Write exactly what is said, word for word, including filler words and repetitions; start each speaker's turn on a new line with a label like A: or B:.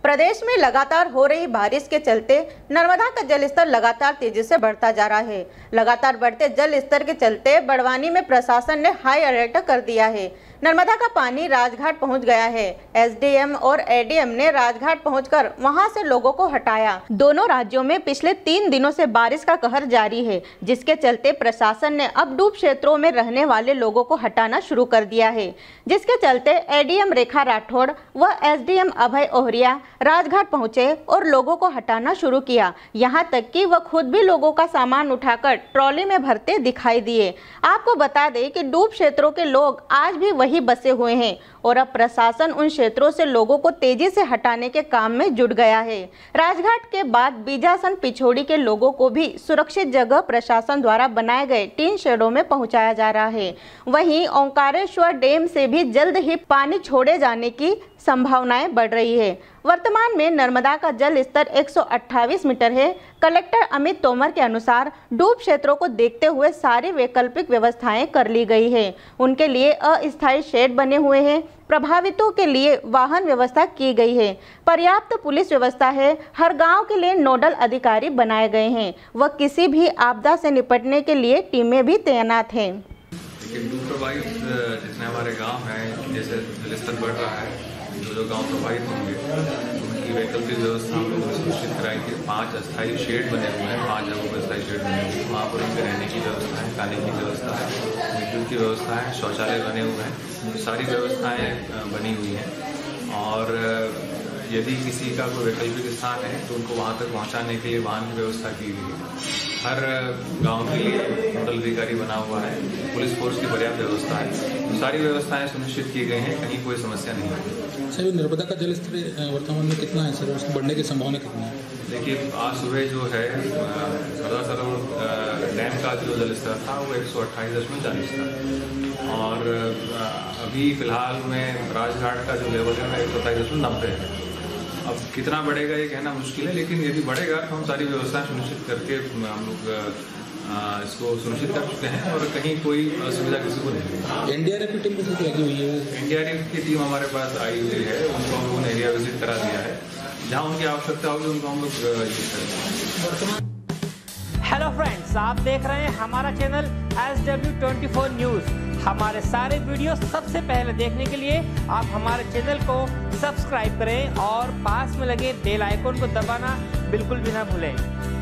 A: प्रदेश में लगातार हो रही बारिश के चलते नर्मदा का जलस्तर लगातार तेजी से बढ़ता जा रहा है। लगातार बढ़ते जल स्तर के चलते बड़वानी में प्रशासन ने हाई अलर्ट कर दिया है। नर्मदा का पानी राजघाट पहुंच गया है। एसडीएम और एडीएम ने राजघाट पहुंचकर वहां से लोगों को हटाया। दोनों राज्यों में पिछले तीन दिनों से बारिश का कहर जारी है, जिसके चलते प्रशासन ने अब डूब क्षेत्रों में रहने वाले लोगों को हटाना शुरू कर दिया है। जिसके चलते एडीएम रेखा राठौड़ व एसडीएम अभय ओहरिया राजघाट पहुंचे और लोगों को हटाना शुरू किया। यहां तक कि वह खुद भी लोगों का सामान उठाकर ट्रॉली में भरते दिखाई दिए। आपको बता दें कि डूब क्षेत्रों के लोग आज भी वही बसे हुए हैं और अब प्रशासन उन क्षेत्रों से लोगों को तेजी से हटाने के काम में जुट गया है। राजघाट के बाद बीजासन पिछोड़ी के लोगों को भी सुरक्षित जगह प्रशासन द्वारा बनाए गए टीन शेडों में पहुंचाया जा रहा है। वहीं ओंकारेश्वर डैम से भी जल्द ही पानी छोड़े जाने की संभावनाएं बढ़ रही है। वर्तमान में नर्मदा का जल स्तर एक सौ अट्ठाईस मीटर है। कलेक्टर अमित तोमर के अनुसार डूब क्षेत्रों को देखते हुए सारी वैकल्पिक व्यवस्थाएं कर ली गई है। उनके लिए अस्थायी शेड बने हुए हैं। प्रभावितों के लिए वाहन व्यवस्था की गई है। पर्याप्त पुलिस व्यवस्था है। हर गांव के लिए नोडल अधिकारी बनाए गए हैं। वह किसी भी आपदा से निपटने के लिए टीमें भी तैनात हैं।
B: डूब प्रभावित जितने हमारे गांव हैं, जैसे जलस्तर बढ़ रहा है, जो जो गांव प्रभावित होंगे उनकी वैकल्पिक व्यवस्था हम लोग सुनिश्चित कराएंगे। पांच अस्थायी शेड बने हुए हैं, पांच जगहों पर अस्थायी शेड बने हुए हैं। वहाँ पर उनके रहने की व्यवस्था है, खाने की व्यवस्था है, विद्युत की व्यवस्था है, शौचालय बने हुए हैं। सारी व्यवस्थाएं बनी हुई हैं और यदि किसी का कोई वैकल्पिक स्थान है तो उनको वहाँ तक पहुँचाने के लिए वाहन की व्यवस्था की गई है। हर गांव के लिए नोडल अधिकारी बना हुआ है। पुलिस फोर्स की पर्याप्त व्यवस्था है। तो सारी व्यवस्थाएं सुनिश्चित की गई हैं, कहीं कोई समस्या नहीं है।
C: सर, नर्मदा का जलस्तर वर्तमान में कितना है सर? उसको बढ़ने की संभावना कितनी है?
B: देखिए, आज सुबह जो है सरदार सरोवर डैम का जो जलस्तर था वो एक सौ अट्ठाईस दशमलव चालीस था और अभी फिलहाल में राजघाट का जो लेवल है एक सौ अट्ठाईस दशमलव नब्बे है। अब कितना बढ़ेगा ये कहना मुश्किल है, लेकिन यदि बढ़ेगा तो हम सारी व्यवस्थाएं सुनिश्चित करके हम लोग इसको सुनिश्चित कर चुके हैं और कहीं कोई असुविधा किसी को नहीं।
C: एनडीआरएफ की टीम भी लगी हुई है।
B: एनडीआरएफ की टीम हमारे पास आई हुई है। उनको हम लोगों ने एरिया विजिट करा दिया है। जहाँ उनकी आवश्यकता होगी उनको हम लोग यूज करेंगे।
D: हेलो फ्रेंड्स, आप देख रहे हैं हमारा channel S W twenty four news. हमारे सारे वीडियो सबसे पहले देखने के लिए आप हमारे चैनल को सब्सक्राइब करें और पास में लगे बेल आइकन को दबाना बिल्कुल भी ना भूलें।